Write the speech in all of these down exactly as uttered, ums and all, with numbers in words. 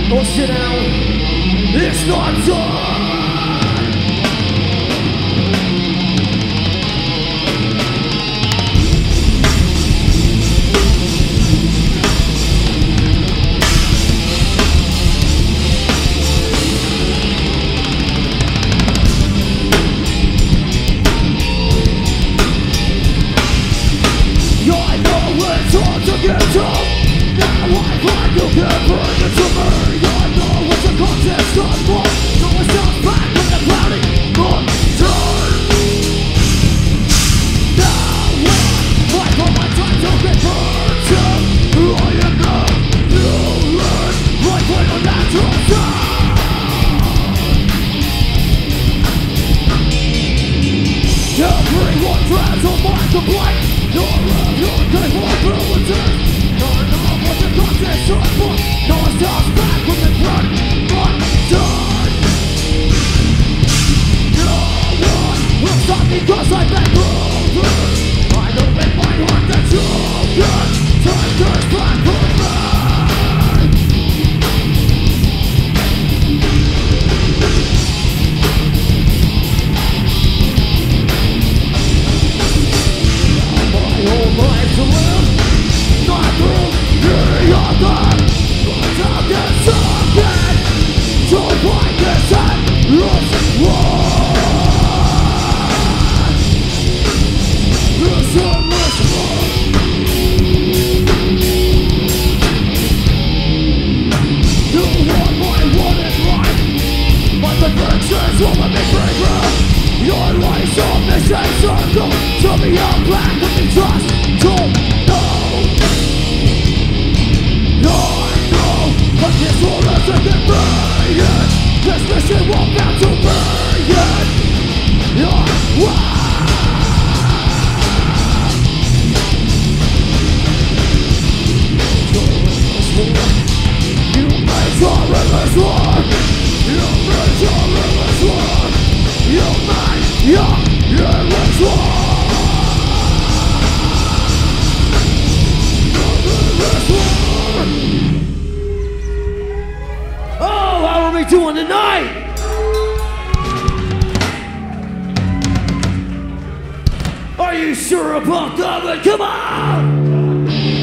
Go sit down. It's not done. Doing tonight. Are you sure about that? But come on!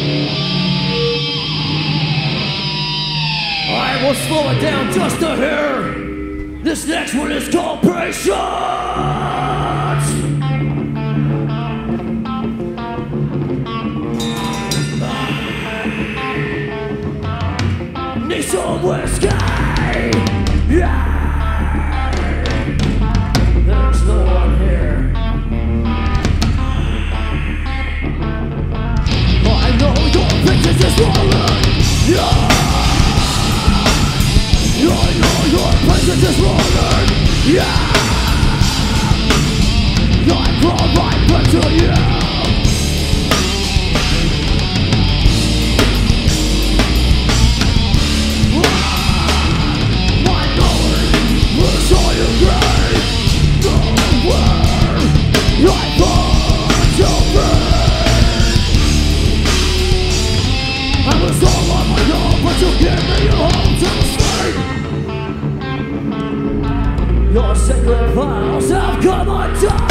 I will slow it down just a hair. This next one is called Patience. Need some whiskey. Yeah, there's no one here. I know your patience is rolling. Yeah, I know your patience is rolling. Yeah, I crawl right back to you. Your sacred vows have come undone.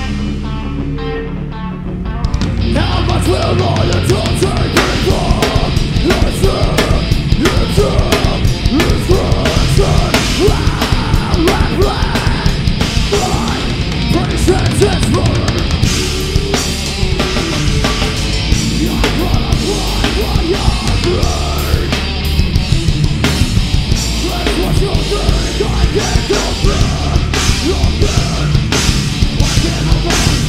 How much will all your torture take for? It's true, it's true, it's true. Red, red, red. Patience is rolling. You're gonna cry while you're brave. That's what you think I can't go through. You're dead. Why can't I run?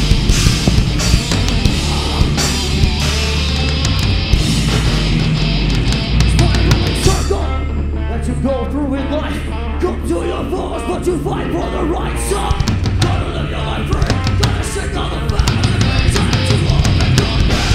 Spiraling circle that you go through in life. Come to your force, but you fight for the right side. Gotta live your life free. Gotta shake all the facts. Time to love and come back.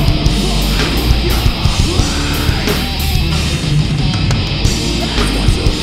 That's what you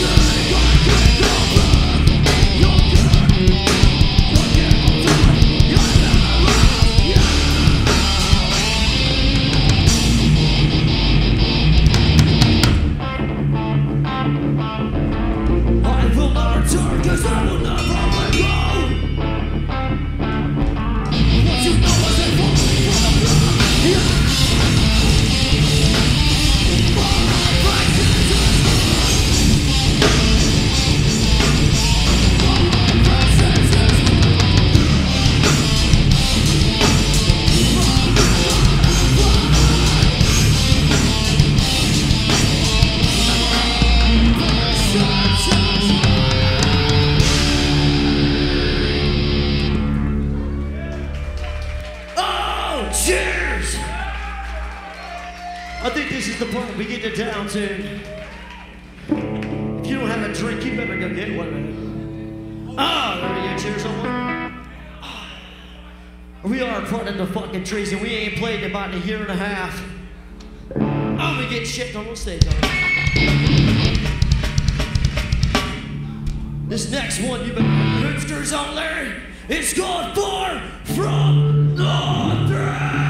is the part we get to down tune. If you don't have a drink, you better go get one, man. Ah, there we go. Cheers, someone. We are part of the fucking trees, and we ain't played in about a year and a half. I'm gonna get shit on the stage. This next one, you better hipsters on there. It's called Far From the Train.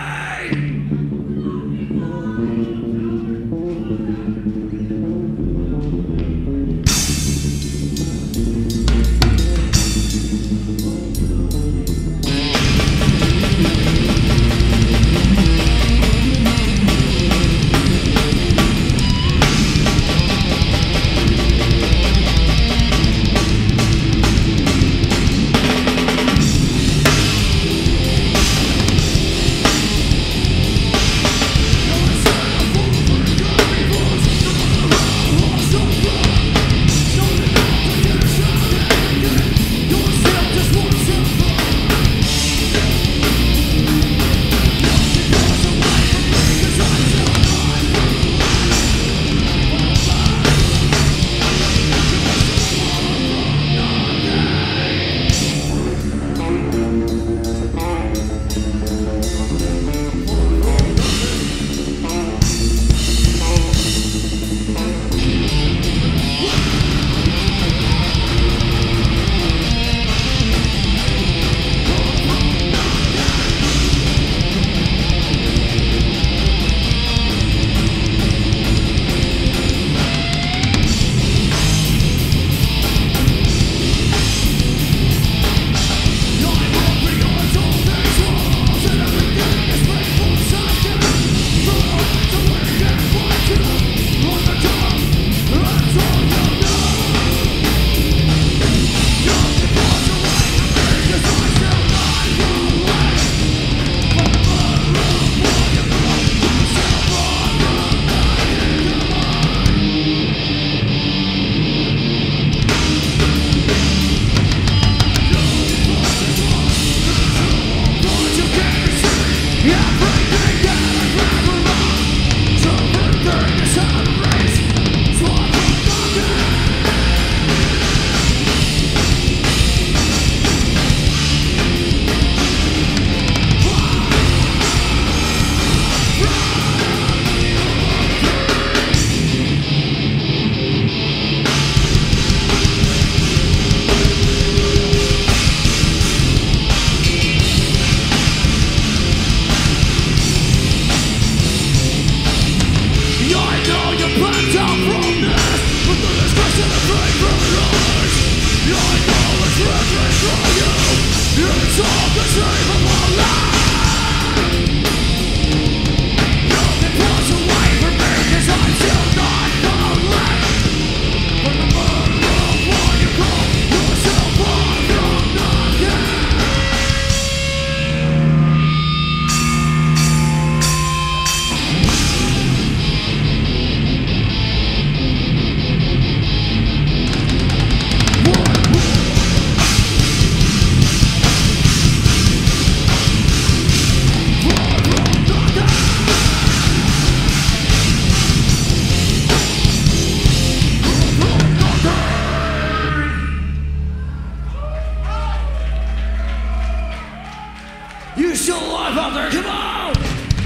You still alive out there? Come on!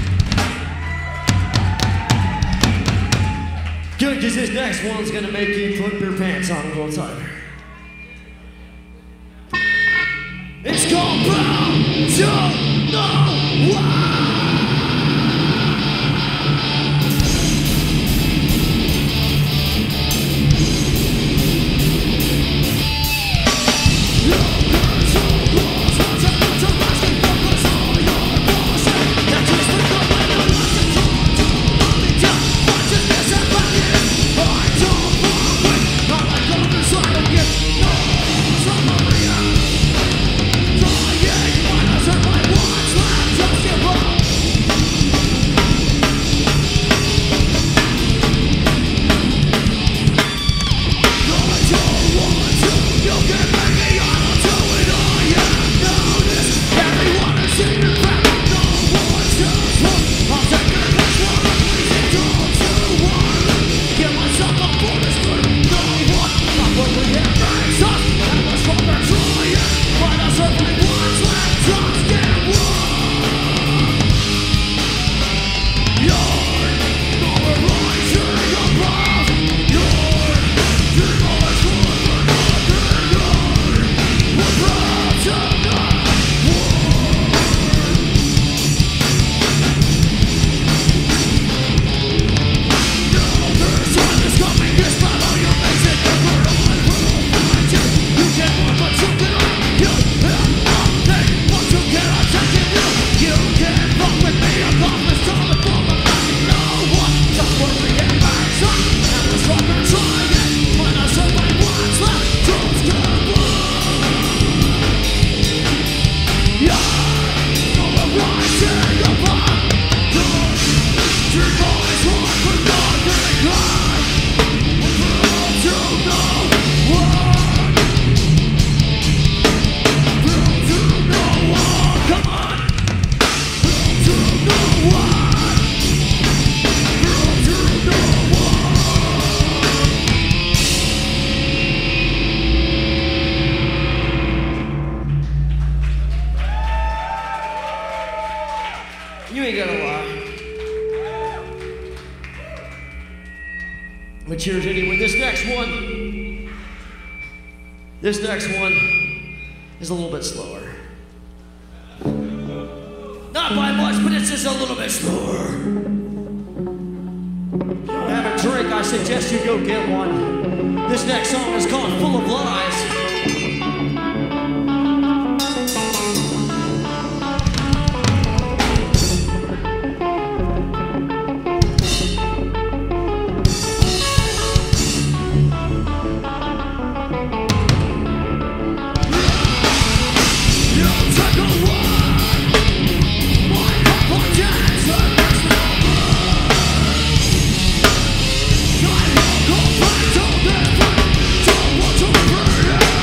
Good, because this next one's gonna make you put your pants on a little tighter. It's called Bound to the Wild! Turn my But cheers anyway. This next one, this next one is a little bit slower. Not by much, but it's just a little bit slower. If you don't have a drink, I suggest you go get one. This next song is called Full of Lies. Don't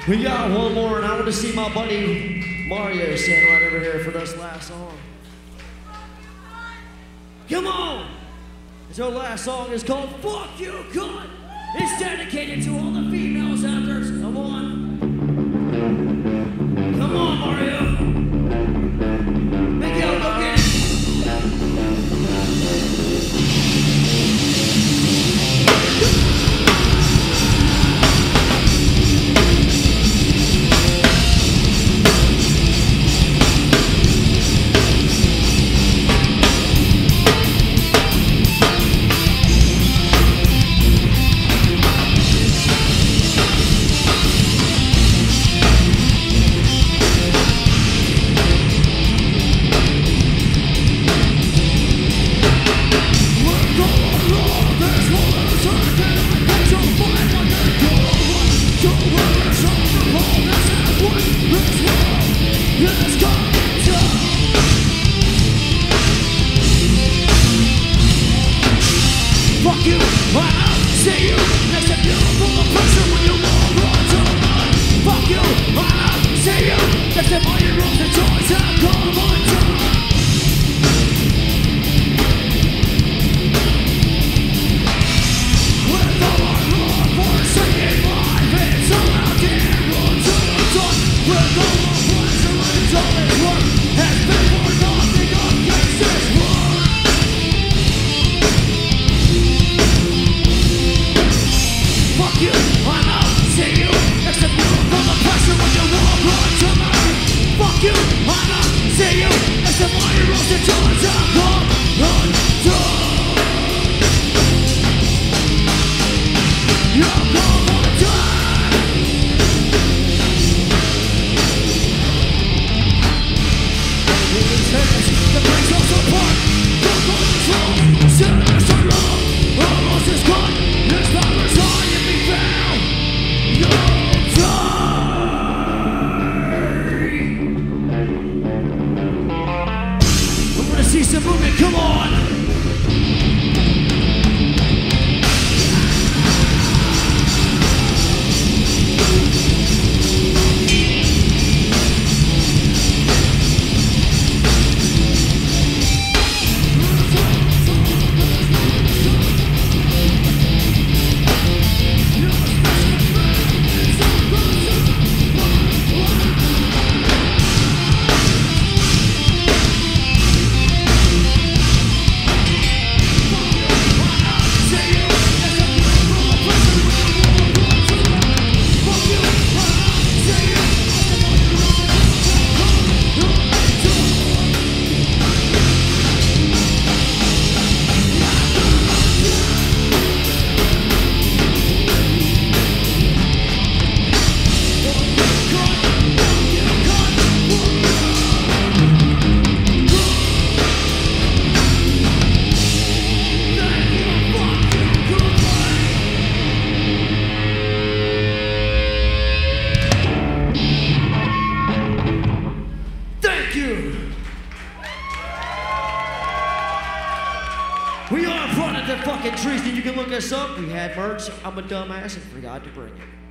We got one more, and I want to see my buddy Mario standing right over here for this last song. Come on! It's our last song. It's called Fuck You, God! It's dedicated to all the females out there. Come on. Come on, Mario. Miguel, go get it. We are in front of the fucking trees, and you can look us up. We had merch. I'm a dumbass and forgot to bring it.